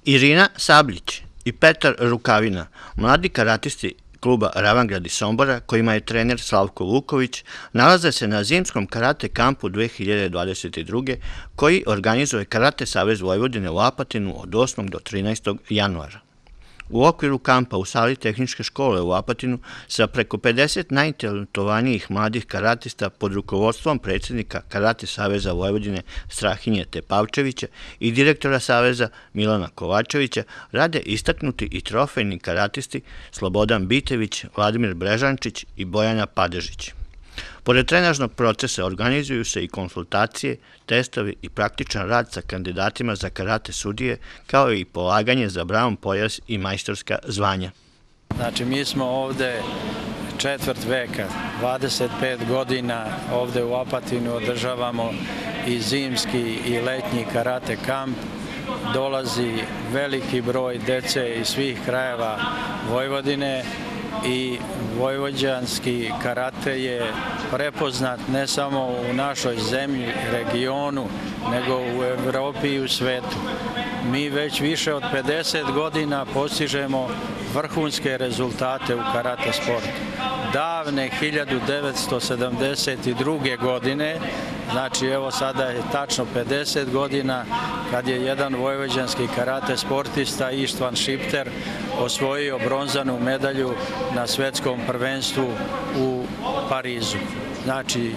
Irina Sabljić i Petar Rukavina, mladi karatisti kluba Ravangard iz Sombora, kojima je trener Slavko Luković, nalaze se na zimskom karate kampu 2022. koji organizuje Karate Savez Vojvodine u Apatinu od 8. do 13. januara. U okviru kampa u sali tehničke škole u Apatinu sa preko 50 najtalentovanijih mladih karatista pod rukovodstvom predsjednika Karate Saveza Vojvodine Strahinje Tepavčevića i direktora Saveza Milana Kovačevića rade istaknuti i trofejni karatisti Slobodan Bitević, Vladimir Brežančić i Bojana Padežić. Pored trenažnog procesa organizuju se i konsultacije, testovi i praktičan rad sa kandidatima za karate sudije, kao i polaganje za brown pojas i majstorska zvanja. Znači, mi smo ovde četvrt veka, 25 godina ovde u Apatinu održavamo i zimski i letnji karate kamp. Dolazi veliki broj dece iz svih krajeva Vojvodine i vojvođanski karate je prepoznat ne samo u našoj zemlji, regionu, nego u Evropi i u svetu. Mi već više od 50 godina postižemo vrhunske rezultate u karate sportu. Davne 1972. godine, znači evo sada je tačno 50 godina kad je jedan vojvođanski karate sportista Ištvan Šipter osvojio bronzanu medalju na svetskom prvenstvu u Parizu. Znači,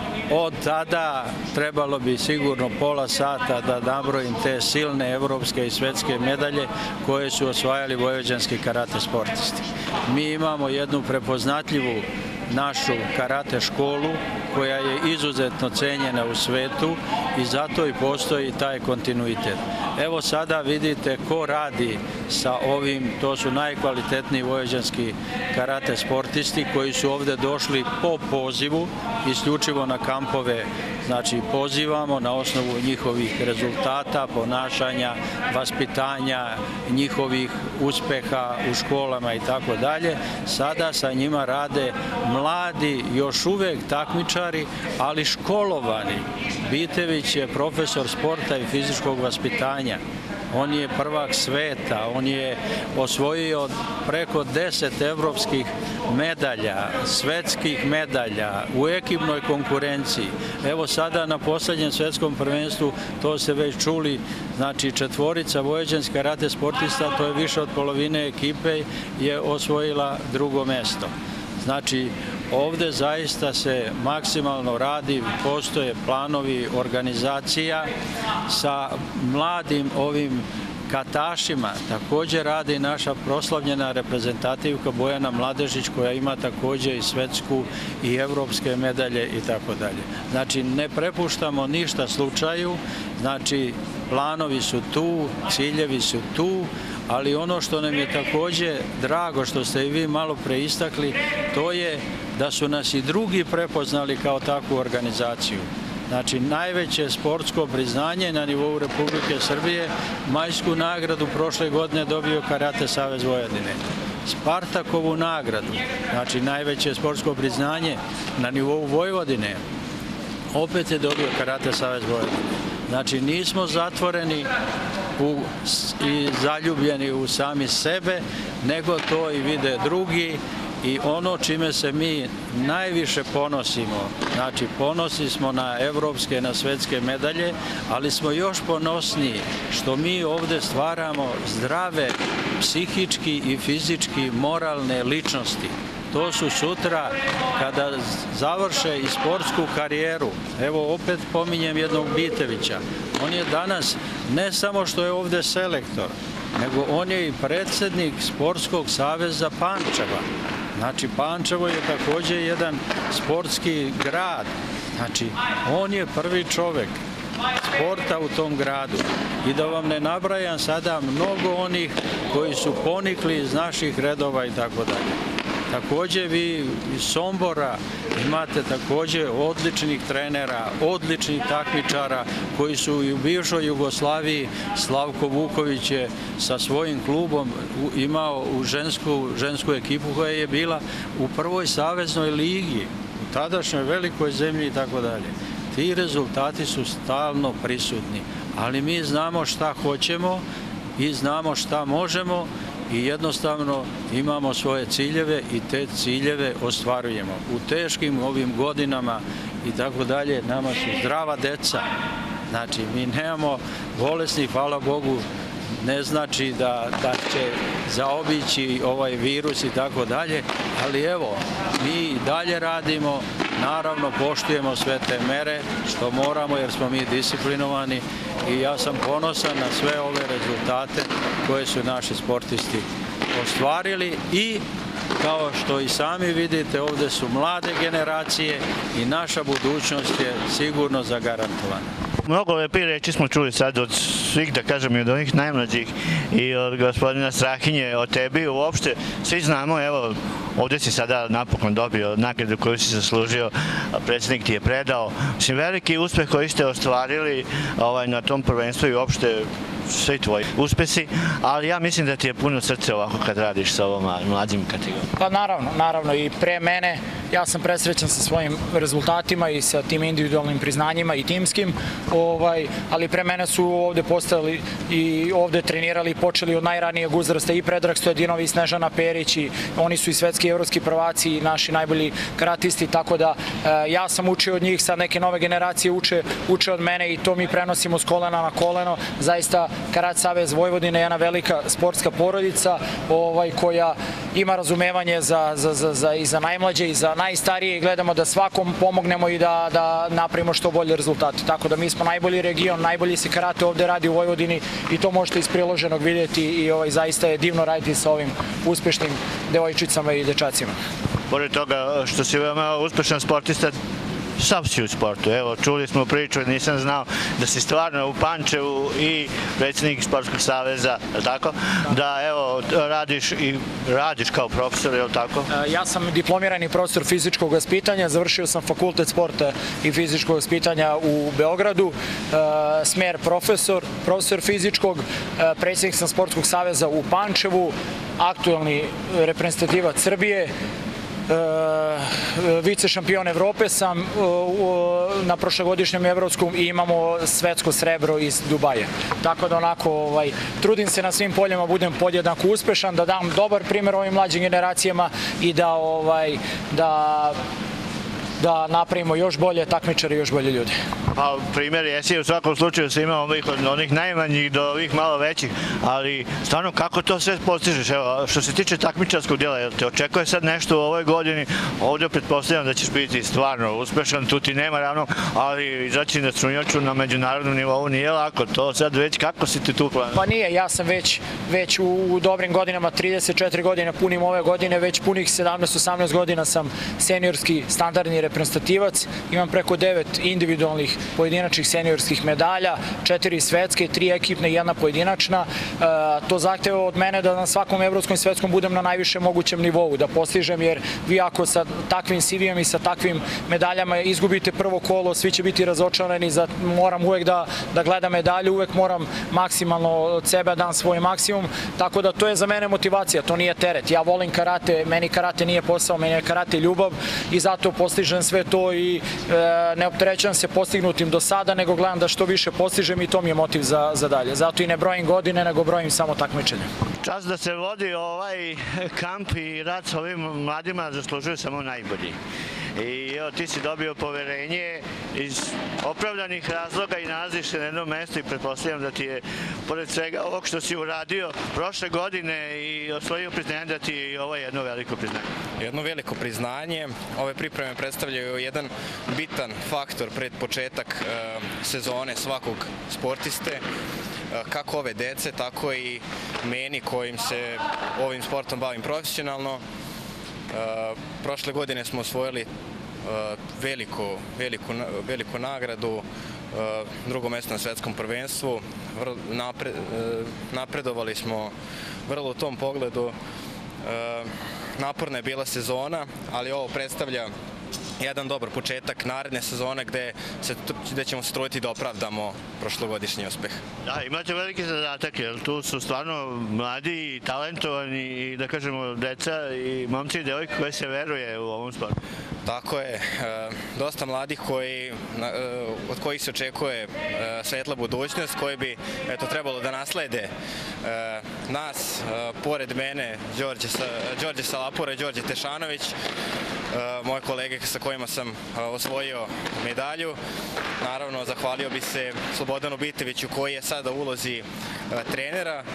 od tada trebalo bi sigurno pola sata da nabrojim te silne evropske i svetske medalje koje su osvajali vojvođanski karate sportisti. Mi imamo jednu prepoznatljivu našu karate školu koja je izuzetno cenjena u svetu i zato i postoji taj kontinuitet. Evo sada vidite ko radi sa ovim, to su najkvalitetniji vojvođanski karate sportisti koji su ovde došli po pozivu, isključivo na kampove, znači pozivamo na osnovu njihovih rezultata, ponašanja, vaspitanja, njihovih uspeha u školama i tako dalje. Sada sa njima rade mladi, još uvek takmičari, ali školovani. Bitević je profesor sporta i fizičkog vaspitanja. On je prvak sveta, on je osvojio preko 10 evropskih medalja, svetskih medalja u ekipnoj konkurenciji. Evo sada na poslednjem svetskom prvenstvu, to ste već čuli, znači četvorica vojvođanskih karate sportista, to je više od polovine ekipe, je osvojila drugo mesto. Znači, ovde zaista se maksimalno radi, postoje planovi organizacija sa mladim ovim katašima. Takođe radi naša proslavljena reprezentativka Bojana Mladežić koja ima takođe i svetsku i evropske medalje i tako dalje. Znači, ne prepuštamo ništa slučaju, znači planovi su tu, ciljevi su tu, ali ono što nam je takođe drago, što ste i vi malo preistakli, to je da su nas i drugi prepoznali kao takvu organizaciju. Znači, najveće sportsko priznanje na nivou Republike Srbije, majsku nagradu prošle godine dobio Karate Savez Vojvodine. Spartakovu nagradu, znači najveće sportsko priznanje na nivou Vojvodine, opet je dobio Karate Savez Vojvodine. Znači, nismo zatvoreni i zaljubljeni u sami sebe, nego to i vide drugi i ono čime se mi najviše ponosimo, znači ponosni smo na evropske, na svetske medalje, ali smo još ponosniji što mi ovde stvaramo zdrave psihički i fizički moralne ličnosti. To su sutra, kada završe i sportsku karijeru, evo opet pominjem jednog Bitevića, on je danas ne samo što je ovde selektor, nego on je i predsednik Sportskog saveza Pančeva. Znači, Pančevo je takođe jedan sportski grad, znači on je prvi čovek sporta u tom gradu. I da vam ne nabrajam sada mnogo onih koji su ponikli iz naših redova i tako dalje. Takođe vi iz Sombora imate takođe odličnih trenera, odličnih takmičara koji su i u bivšoj Jugoslaviji. Slavko Vuković je sa svojim klubom imao u žensku ekipu koja je bila u prvoj saveznoj ligi, u tadašnjoj velikoj zemlji i tako dalje. Ti rezultati su stalno prisutni, ali mi znamo šta hoćemo i znamo šta možemo i jednostavno imamo svoje ciljeve i te ciljeve ostvarujemo. U teškim ovim godinama i tako dalje nama su zdrava deca. Znači, mi nemamo bolesni, hvala Bogu, ne znači da će zaobići ovaj virus i tako dalje, ali evo, mi dalje radimo, naravno poštujemo sve te mere što moramo jer smo mi disciplinovani i ja sam ponosan na sve ove rezultate koje su naši sportisti ostvarili i kao što i sami vidite, ovde su mlade generacije i naša budućnost je sigurno zagarantovana. Mnogo lepe reči smo čuli sad od svih, da kažem, i od onih najmlađih i od gospodina Strahinje, od tebi uopšte. Svi znamo, evo, ovde si sada napokon dobio nagradu koju si zaslužio, predsjednik ti je predao. Mislim, veliki uspeh koji ste ostvarili na tom prvenstvu i uopšte svi tvoji uspesi, ali ja mislim da ti je puno srce ovako kad radiš sa ovom mlađim kategorijom. Pa naravno i pre mene ja sam presrećan sa svojim rezultatima i sa tim individualnim priznanjima i timskim, ali pre mene su ovde postali i ovde trenirali i počeli od najranijeg uzrasta i Predrag Stojadinov i Snežana Perić i oni su i svetski i evropski prvaci i naši najbolji karatisti, tako da ja sam učio od njih, sad neke nove generacije uče od mene i to mi prenosimo s kolena na koleno. Zaista Karat Savez Vojvodine je jedna velika sportska porodica koja ima razumevanje i za najmlađe i za najstarije i gledamo da svakom pomognemo i da napravimo što bolje rezultate. Tako da mi smo najbolji region, najbolji se karate ovde radi u Vojvodini i to možete iz priloženog vidjeti i zaista je divno raditi sa ovim uspešnim devojčicama i dečacima. Pored toga što si veoma uspešan sportista, sav si u sportu. Evo, čuli smo priču, nisam znao da si stvarno u Pančevu i predsjednik Sportskog saveza, je li tako? Da, evo, radiš kao profesor, je li tako? Ja sam diplomirani profesor fizičkog vaspitanja, završio sam fakultet sporta i fizičkog vaspitanja u Beogradu, smer profesor fizičkog, predsjednik sam Sportskog saveza u Pančevu, aktualni reprezentativac Srbije, vice šampion Evrope sam na prošlogodišnjem evropskom i imamo svetsko srebro iz Dubaja. Tako da onako trudim se na svim poljima, budem podjednako uspešan, da dam dobar primjer ovim mlađim generacijama i da napravimo još bolje takmičare i još bolje ljude. Pa primjer jesi u svakom slučaju sa ima od onih najmanjih do ovih malo većih, ali stvarno kako to sve postižeš? Evo, što se tiče takmičarskog djela, jel te očekuje sad nešto u ovoj godini? Ovdje pretpostavljam da ćeš biti stvarno uspešan, tu ti nema ravno, ali izaći na strunjaču na međunarodnom nivou nije lako, to sad već kako si ti tu planio? Pa nije, ja sam već u dobrim godinama, 34 godine punim ove godine, već punih 17-18 godina sam seniorski standardni reprezentativac, imam preko 9 individualnih pojedinačnih seniorskih medalja, 4 svetske, 3 ekipne i 1 pojedinačna. To zahteva od mene da na svakom evropskom i svetskom budem na najvišem mogućem nivou, da postižem, jer vi ako sa takvim CV-om i sa takvim medaljama izgubite prvo kolo, svi će biti razočarani, moram uvek da gledam medalju, uvek moram maksimalno od sebe dam svoj maksimum, tako da to je za mene motivacija, to nije teret. Ja volim karate, meni karate nije posao, meni je karate ljubav i zato postižem sve to i ne opterećujem se postignutim do sada, nego gledam da što više postižem i to mi je motiv za dalje. Zato i ne brojim godine, nego brojim samo takmičenje. Čas da se vodi ovaj kamp i rad sa ovim mladima zaslužuju samo najbolji. I evo, ti si dobio poverenje iz opravdanih razloga i nalaziš se na jednom mestu i pretpostavljam da ti je, pored svega ovog što si uradio prošle godine i osvojio priznanje, da ti je i ovo jedno veliko priznanje. Jedno veliko priznanje. Ove pripreme predstavljaju jedan bitan faktor pred početak sezone svakog sportiste, kako ove dece, tako i meni kojim se ovim sportom bavim profesionalno. Prošle godine smo osvojili veliku nagradu, drugo mesto na svetskom prvenstvu. Napredovali smo vrlo u tom pogledu. Naporna je bila sezona, ali ovo predstavlja jedan dobar početak naredne sezone gde ćemo se truditi da opravdamo prošlogodišnji uspeh. Da, imate veliki zadatak, jer tu su stvarno mladi i talentovani i da kažemo deca i momci i devojke koje se veruje u ovom sportu. Tako je, dosta mladih od kojih se očekuje svetla budućnost, koji bi trebalo da naslede nas, pored mene, Đorđe Salapura i Đorđe Tešanović, moje kolege sa kojima sam osvojio medalju. Naravno, zahvalio bi se Slobodanu Biteviću koji je sada u ulozi trenera.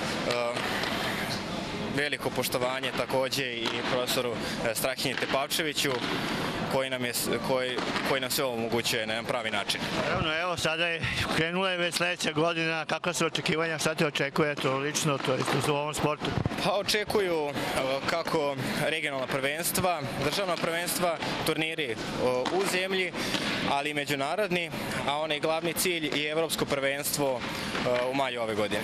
Veliko poštovanje takođe i profesoru Strahinji Tepavčeviću koji nam sve ovo omogućuje na jedan pravi način. Naravno, evo sada je krenula je već sledeća godina, kakva su očekivanja, šta te očekuje to lično, to jest u ovom sportu? Pa očekuju kako regionalna prvenstva, državna prvenstva, turniri u zemlji, ali i međunarodni, a onaj glavni cilj i evropsko prvenstvo u maju ove godine.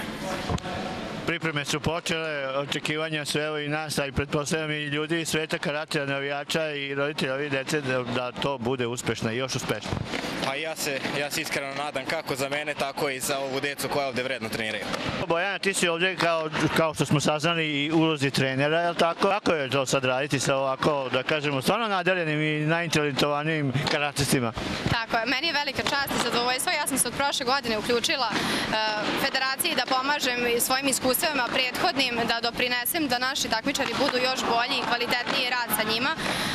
Pripreme su počele, očekivanja su evo i nas, a i pretpostavljam i ljudi iz sveta karatea, navijača i roditelja ovih dece da to bude uspešno i još uspešno. Pa ja se iskreno nadam kako za mene, tako i za ovu decu koja ovde vredno treniraju. Bojana, ti si ovde kao što smo saznali i ulozi trenera, je li tako? Kako je to sad raditi sa ovako, da kažemo, stvarno nadeljenim i najtalentovanijim karatistima? Tako je, meni je velika čast i zadovoljstvo. Ja sam se od prošle godine uključila federaciji da pomažem svojim iskustvima prethodnim, da doprinesem da naši takmičari budu još bolji i kvalitetniji rad sa njima.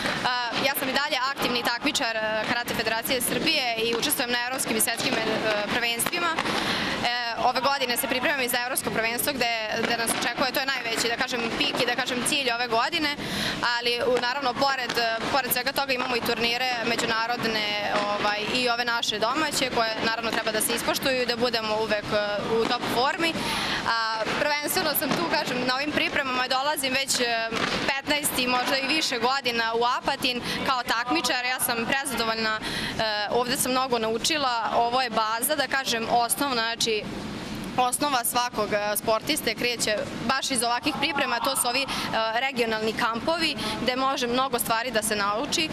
Ja sam i dalje aktivni takmičar Karate Federacije Srbije i učestvujem na evropskim i svetskim prvenstvima. Ove godine se pripremam i za evropsko prvenstvo gde nas očekuje, to je najveći, da kažem, pik i da kažem cilj ove godine, ali naravno pored svega toga imamo i turnire međunarodne i ove naše domaće koje naravno treba da se ispoštuju i da budemo uvek u top formi. Prvenstveno sam tu, kažem, na ovim pripremama i dolazim već 15 i možda i više godina u Apatin kao takmičar. Ja sam prezadovoljna, ovde sam mnogo naučila, ovo je baza, da kažem, osnovna, znači osnova svakog sportiste kreće baš iz ovakvih priprema, to su ovi regionalni kampovi gde može mnogo stvari da se nauči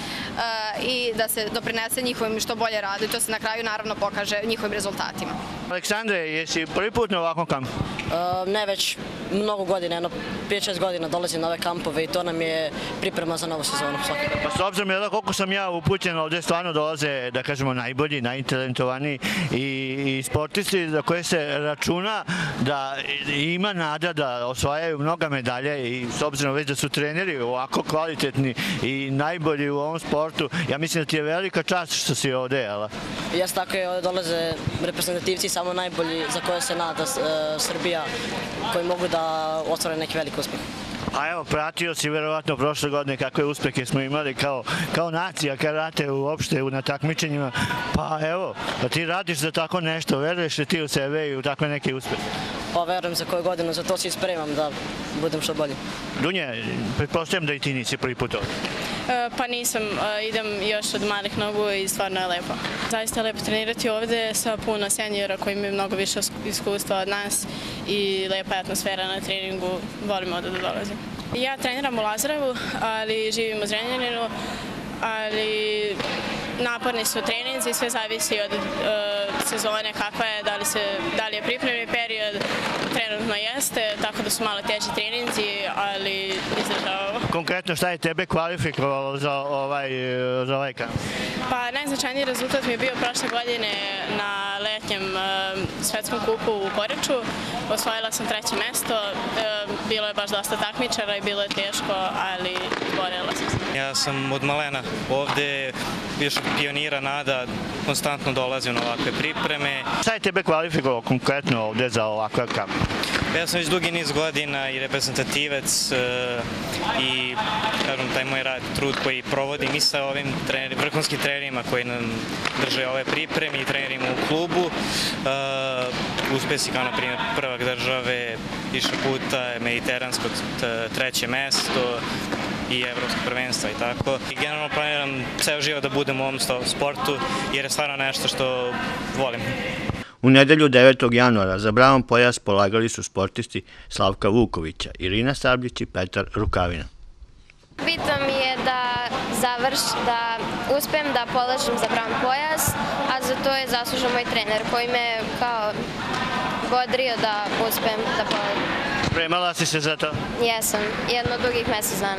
i da se doprinese njihovim što bolje radu i to se na kraju naravno pokaže njihovim rezultatima. Aleksandre, jesi prvi put na ovakvom kampu? Ne, već mnogo godina, jedno 5-6 godina dolazim na ove kampove i to nam je priprema za novu sezonu. Pa s obzirom koliko sam ja upućen, ovde stvarno dolaze, da kažemo, najbolji, najtalentovaniji i sportisti za koje se računa da ima nada da osvajaju mnoga medalje i s obzirom već da su treneri ovako kvalitetni i najbolji u ovom sportu, ja mislim da ti je velika čast što si ovde, jel? Jeste, tako je, ovde dolaze reprezentativci samo najbolji za koje se nada Srbija, koji mogu da ostvare neki veliki uspeh. A evo, pratio si verovatno prošle godine kakve uspehe smo imali kao nacija karate uopšte na takmičenjima. Pa evo, da ti radiš za tako nešto, veruješ li ti u sebe i u takve neke uspehe? Pa verujem za koju godinu, za to se spremam da budem što bolji. Dunja, pretpostavljam da i ti nisi prvi put ovdje. Pa nisam, idem još od malih nogu i stvarno je lepo. Zaista je lepo trenirati ovde sa puno senjora koji imaju mnogo više iskustva od nas i lepa je atmosfera na treningu, volim ovde da dolazim. Ja treniram u Lazarevu, ali živim u Zrenjaninu, ali naporni su treninzi, sve zavisi od sezone kakva je, da li je pripremni period, trenutno jeste, tako da su malo teži treninzi, ali izdržavamo. Konkretno šta je tebe kvalifikovalo za ovaj kamp? Pa najznačajniji rezultat mi je bio prošle godine na letnjem svetskom kupu u Poreču. Osvojila sam 3. mesto, bilo je baš dosta takmičara i bilo je teško, ali borila sam se. Ja sam od malena ovde, još od pionira nada, konstantno dolazim na ovakve pripreme. Šta je tebe kvalifikovalo konkretno ovde za ovakav kamp? Ja sam već dugi niz godina i reprezentativac i taj moj rad, trud koji provodim i sa ovim vrhunskim trenerima koji nam drže ove pripreme i trenerima u klubu. Uspesi kao, na primjer, prvak države, više puta, mediteransko 3. mesto i evropsko prvenstva i tako. I generalno planiram ceo život da budem u ovom sportu jer je stvarno nešto što volim. U nedelju 9. januara za bravom pojas polagali su sportisti Slavka Vukovića, Irina Sabljić i Petar Rukavina. Bitno mi je da uspem da polažem za brown pojas, a za to je zaslužan moj trener koji me kao bodrio da uspem da polažem. Spremala si se za to? Jesam, jedno dugih mesec dana.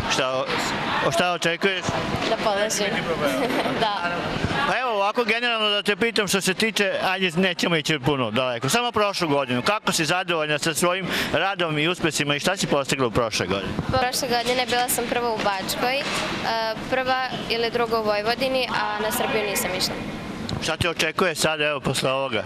Šta očekuješ? Da polažem. Da. Pa evo ovako generalno da te pitam što se tiče, ajde nećemo ići puno daleko, samo prošlu godinu. Kako si zadovoljna sa svojim radom i uspesima i šta si postigla u prošle godine? Prošle godine bila sam prva u Bačkoj, prva ili druga u Vojvodini, a na Srbiju nisam išla. Šta te očekuje sad evo posle ovoga?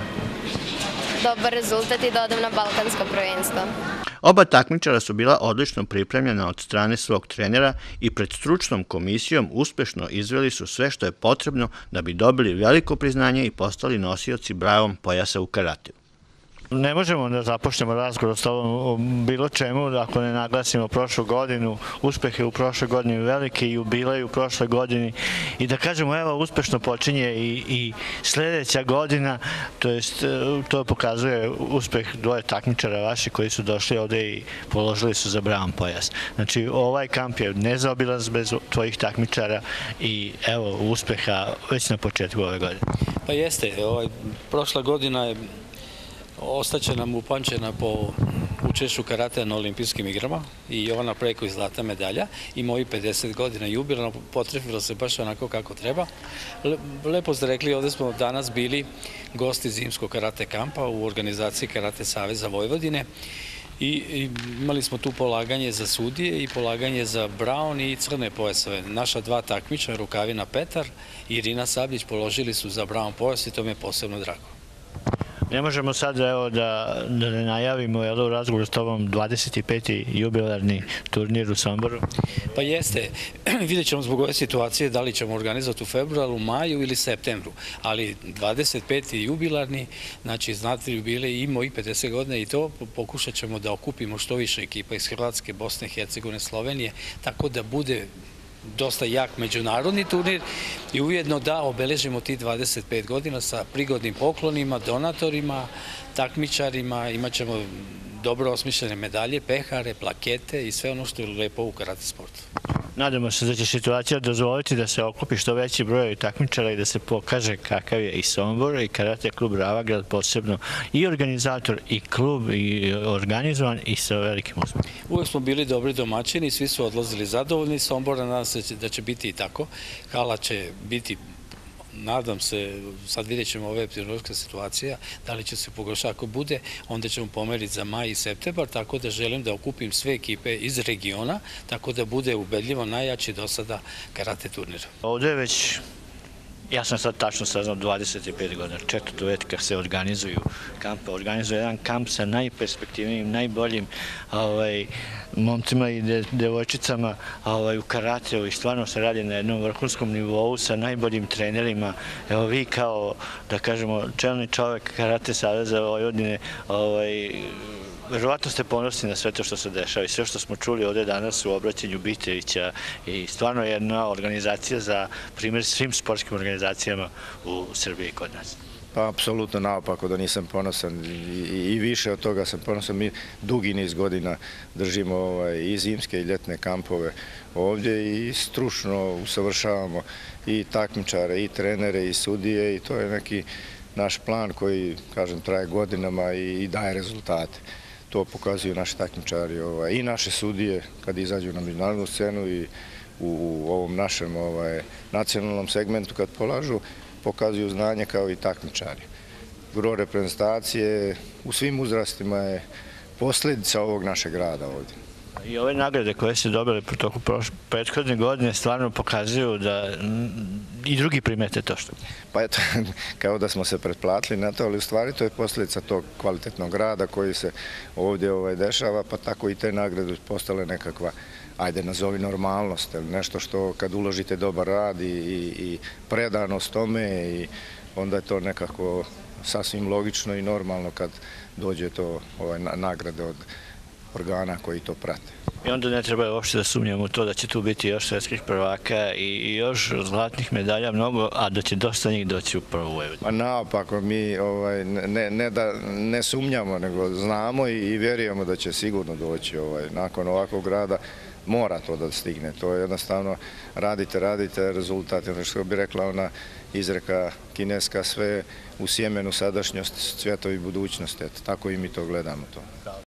Dobar rezultat i da odem na balkansko prvenstvo. Oba takmičara su bila odlično pripremljena od strane svog trenera i pred stručnom komisijom uspešno izveli su sve što je potrebno da bi dobili veliko priznanje i postali nosioci brown pojasa u karateu. Ne možemo da započnemo razgovor s tobom o bilo čemu ako ne naglasimo prošlu godinu, uspehe u prošloj godini velike i jubilej u prošloj godini i da kažemo evo uspešno počinje i sledeća godina, to jest to pokazuje uspeh dvoje takmičara vaši koji su došli ovde i položili su za brown pojas. Znači ovaj kamp je nezaobilaz bez tvojih takmičara i evo uspeha već na početku ove godine. Pa jeste, prošla godina je ostaće nam upamćena po učešću karatea na olimpijskim igrama i Jovana Preko i zlata medalja i moji 50 godina jubilarno potrefilo se baš onako kako treba. Lepo ste rekli, ovde smo danas bili gosti zimskog karate kampa u organizaciji Karate Saveza Vojvodine i imali smo tu polaganje za sudije i polaganje za brown i crne pojasove. Naša dva takmičara, Rukavina Petar i Irina Sabljić, položili su za brown pojas i to mi je posebno drago. Ne možemo sad da ne najavimo u razgovoru s tobom 25. jubilarni turnir u Somboru? Pa jeste. Vidjet ćemo zbog ove situacije da li ćemo organizovati u februaru, maju ili septembru. Ali 25. jubilarni, znači znate jubilej i mojih 50 godina i to pokušat ćemo da okupimo što više ekipa iz Hrvatske, Bosne, Hercegovine, Slovenije, tako da bude dosta jak međunarodni turnir i ujedno da obeležimo ti 25 godina sa prigodnim poklonima, donatorima, takmičarima, imat ćemo dobro osmišljene medalje, pehare, plakete i sve ono što je lepo u karate sportu. Nadamo se da će situacija dozvoliti da se okupi što veći broj takmičara i da se pokaže kakav je i Sombor i karate klub Ravagrad posebno i organizator i klub i organizovan i sa velikim uspehom. Uvijek smo bili dobri domaćini, svi su odlazili zadovoljni iz Sombora, nadam se da će biti i tako. Hala će biti, nadam se, sad vidjet ćemo ove epidemiološke situacije, da li će se pogoršati. Ako bude, onda ćemo pomeriti za maj i septembar, tako da želim da okupim sve ekipe iz regiona, tako da bude ubedljivo najjači do sada karate turnir. Ovde je već, ja sam sad tačno saznao, 25 godina, četvrtu već kad se organizuju kampe, organizuje jedan kamp sa najperspektivnijim, najboljim momcima i devojčicama u karateu i stvarno se radi na jednom vrhunskom nivou sa najboljim trenerima. Evo vi kao, da kažemo, čelni čovek Karate Saveza Vojvodine, verovatno ste ponosni na sve to što se dešava i sve što smo čuli ovde danas u obraćanju Bitevića i stvarno jedna organizacija za primjer svim sportskim organizacijama u Srbiji i kod nas. Pa, apsolutno naopako da nisam ponosan i više od toga sam ponosan. Mi dugi niz godina držimo i zimske i ljetne kampove ovdje i stručno usavršavamo i takmičare, i trenere, i sudije i to je neki naš plan koji, kažem, traje godinama i daje rezultate. To pokazuju naši takmičari i naše sudije kad izađu na međunarodnu scenu i u ovom našem nacionalnom segmentu kad polažu, pokazuju znanje kao i takmičari. Gro reprezentacije u svim uzrastima je posljedica ovog našeg rada ovdje. I ove nagrade koje ste dobili po toku prethodne godine stvarno pokazuju da i drugi primete to što? Pa eto, kao da smo se pretplatili na to, ali u stvari to je posljedica tog kvalitetnog rada koji se ovdje dešava, pa tako i te nagrade postale nekakva, ajde nazovi normalnost, nešto što kad uložite dobar rad i predanost tome, i onda je to nekako sasvim logično i normalno kad dođe to nagrade od organa koji to prate. I onda ne treba uopšte da sumnjamo u to da će tu biti još svetskih prvaka i još zlatnih medalja mnogo, a da će dosta njih doći u prvu Vojvodinu. Pa naopako, mi ne da ne sumnjamo, nego znamo i vjerujemo da će sigurno doći nakon ovakvog rada. mora to da stigne. To je jednostavno radite, rezultat. Što bi rekla ona izreka kineska, sve u sjemenu sadašnjost, cvjetovi budućnosti. Tako i mi to gledamo.